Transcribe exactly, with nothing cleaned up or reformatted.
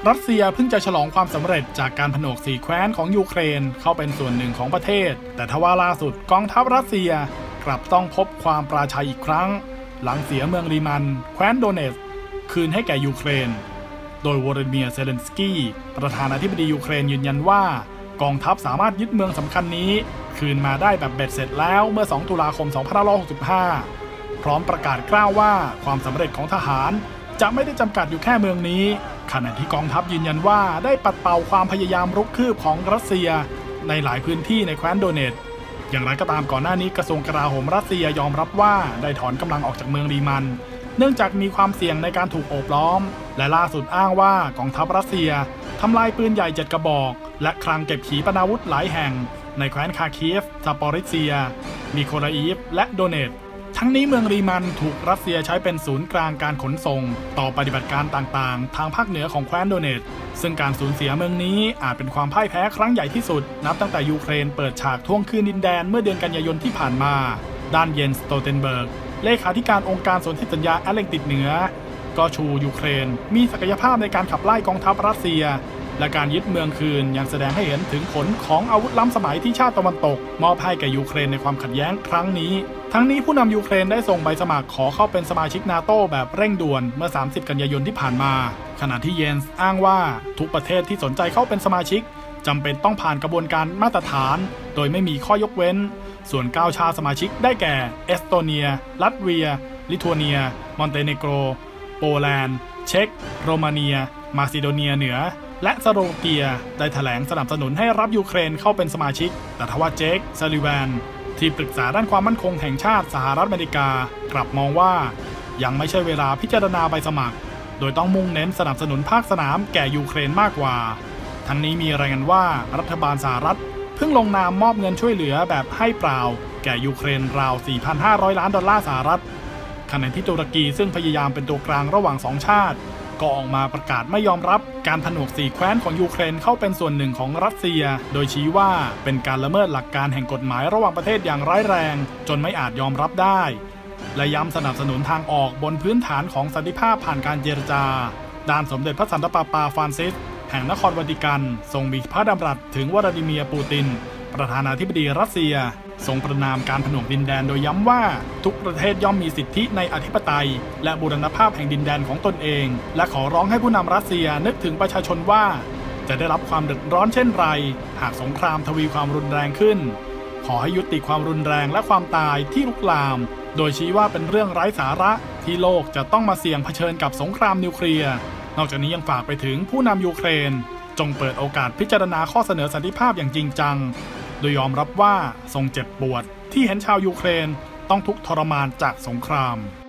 รัสเซียเพิ่งจะฉลองความสำเร็จจากการผนวกสี่แคว้นของยูเครนเข้าเป็นส่วนหนึ่งของประเทศแต่ทว่าล่าสุดกองทัพรัสเซียกลับต้องพบความปราชัยอีกครั้งหลังเสียเมืองลีมันแคว้นโดเนตส์คืนให้แก่ยูเครนโดยวลาดิเมียร์เซเลนสกี้ประธานาธิบดียูเครนยืนยันว่ากองทัพสามารถยึดเมืองสำคัญนี้คืนมาได้แบบเบ็ดเสร็จแล้วเมื่อสองตุลาคมสองพันห้าร้อยหกสิบห้าพร้อมประกาศกล้าวว่าความสำเร็จของทหารจะไม่ได้จำกัดอยู่แค่เมืองนี้ขณะที่กองทัพยืนยันว่าได้ปัดเป่าความพยายามรุกคืบของรัสเซียในหลายพื้นที่ในแคว้นโดเนตอย่างไรก็ตามก่อนหน้านี้กระทรวงกลาโหมรัสเซียยอมรับว่าได้ถอนกำลังออกจากเมืองลีมันเนื่องจากมีความเสี่ยงในการถูกโอบล้อมและล่าสุดอ้างว่ากองทัพรัสเซียทำลายปืนใหญ่เจ็ดกระบอกและคลังเก็บขีปนาวุธหลายแห่งในแคว้นคาคีฟซาปอริเซียมิโคลาอีฟและโดเนตทั้งนี้เมืองรีมันถูกรัสเซียใช้เป็นศูนย์กลางการขนส่งต่อปฏิบัติการต่างๆทางภาคเหนือของแคว้นโดเนตซึ่งการสูญเสียเมืองนี้อาจเป็นความพ่ายแพ้ครั้งใหญ่ที่สุดนับตั้งแต่ยูเครนเปิดฉากทวงคืนดินแดนเมื่อเดือนกันยายนที่ผ่านมาด้านเยนสโตเทนเบิร์กเลขาธิการองค์การสนธิสัญญาแอตแลนติกเหนือก็ชูยูเครนมีศักยภาพในการขับไล่กองทัพรัสเซียและการยึดเมืองคืนยังแสดงให้เห็นถึงผลของอาวุธล้ำสมัยที่ชาติตะวันตกมอบให้แก่ยูเครนในความขัดแย้งครั้งนี้ทั้งนี้ผู้นำยูเครนได้ส่งใบสมัครขอเข้าเป็นสมาชิกนาโต้แบบเร่งด่วนเมื่อสามสิบกันยายนที่ผ่านมาขณะที่เยนส์อ้างว่าทุกประเทศที่สนใจเข้าเป็นสมาชิกจำเป็นต้องผ่านกระบวนการมาตรฐานโดยไม่มีข้อยกเว้นส่วนเก้าชาติสมาชิกได้แก่เอสโตเนียลัตเวียลิทัวเนียมอนเตเนโกรโปแลนด์เช็กโรมาเนียมาซิโดเนียเหนือและสโลวาเกียได้แถลงสนับสนุนให้รับยูเครนเข้าเป็นสมาชิกแต่ทว่าเจคซัลลิแวนที่ปรึกษาด้านความมั่นคงแห่งชาติสหรัฐอเมริกากลับมองว่ายังไม่ใช่เวลาพิจารณาใบสมัครโดยต้องมุ่งเน้นสนับสนุนภาคสนามแก่ยูเครนมากกว่าทั้งนี้มีรายงานว่ารัฐบาลสหรัฐเพิ่งลงนามมอบเงินช่วยเหลือแบบให้เปล่าแก่ยูเครนราว สี่พันห้าร้อย ล้านดอลลาร์สหรัฐขณะที่ตุรกีซึ่งพยายามเป็นตัวกลางระหว่างสองชาติก็ออกมาประกาศไม่ยอมรับการผนวกสี่แคว้นของยูเครนเข้าเป็นส่วนหนึ่งของรัสเซียโดยชี้ว่าเป็นการละเมิดหลักการแห่งกฎหมายระหว่างประเทศอย่างร้ายแรงจนไม่อาจยอมรับได้และย้ำสนับสนุนทางออกบนพื้นฐานของสันติภาพผ่านการเจรจาด้านสมเด็จพระสันตะปาปาฟรานซิสแห่งนครวาติกันทรงมีพระดำรัสถึงวลาดิเมียร์ปูตินประธานาธิบดีรัสเซียทรงประณามการผนวกดินแดนโดยย้ำว่าทุกประเทศย่อมมีสิทธิในอธิปไตยและบูรณภาพแห่งดินแดนของตนเองและขอร้องให้ผู้นำรัสเซียนึกถึงประชาชนว่าจะได้รับความเดือดร้อนเช่นไรหากสงครามทวีความรุนแรงขึ้นขอให้ยุติความรุนแรงและความตายที่ลุกลามโดยชี้ว่าเป็นเรื่องไร้สาระที่โลกจะต้องมาเสี่ยงเผชิญกับสงครามนิวเคลียร์นอกจากนี้ยังฝากไปถึงผู้นำยูเครนจงเปิดโอกาสพิจารณาข้อเสนอสันติภาพอย่างจริงจังโดยยอมรับว่าทรงเจ็บปวดที่เห็นชาวยูเครนต้องทุกข์ทรมานจากสงคราม